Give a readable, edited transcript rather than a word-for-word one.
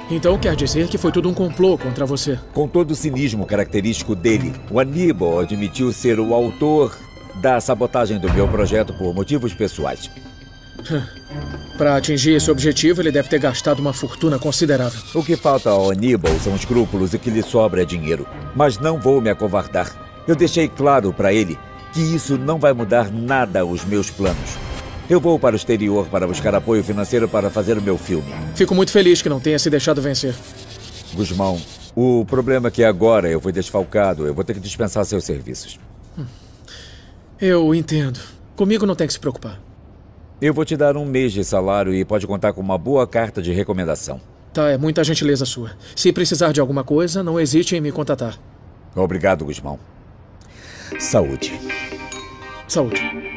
Então quer dizer que foi tudo um complô contra você? Com todo o cinismo característico dele, o Aníbal admitiu ser o autor da sabotagem do meu projeto por motivos pessoais. Para atingir esse objetivo, ele deve ter gastado uma fortuna considerável. O que falta ao Aníbal são escrúpulos e o que lhe sobra é dinheiro. Mas não vou me acovardar. Eu deixei claro para ele que isso não vai mudar nada aos meus planos. Eu vou para o exterior para buscar apoio financeiro para fazer o meu filme. Fico muito feliz que não tenha se deixado vencer. Gusmão, o problema é que agora eu fui desfalcado. Eu vou ter que dispensar seus serviços. Eu entendo. Comigo não tem que se preocupar. Eu vou te dar 1 mês de salário e pode contar com uma boa carta de recomendação. Tá, é muita gentileza sua. Se precisar de alguma coisa, não hesite em me contatar. Obrigado, Gusmão. Saúde. Saúde.